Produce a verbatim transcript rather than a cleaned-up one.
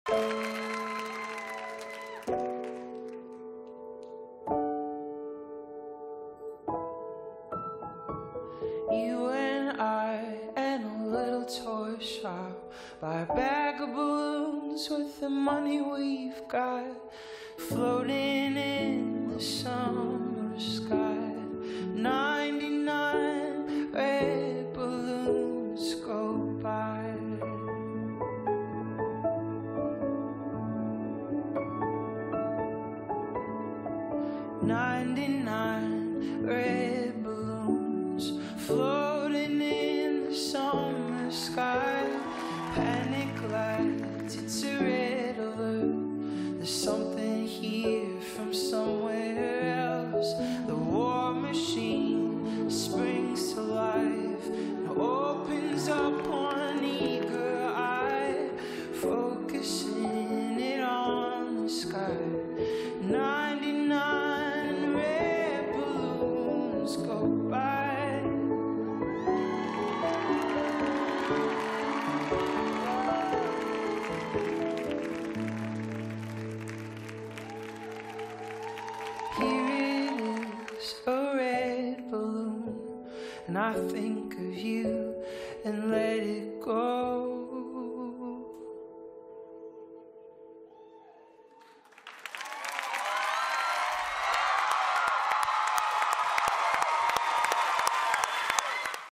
You and I and a little toy shop, buy a bag of balloons with the money we've got, floating in the summer sky. Ninety-nine red balloons go by. Ninety-nine red balloons floating in the summer sky. Panic lights, it's a red alert. There's something here from somewhere else. The war machine springs to life and opens up one eager eye, focusing it on the sky. Ninety-nine red balloons go by. Here it is, a red balloon, and I think of you and let it go.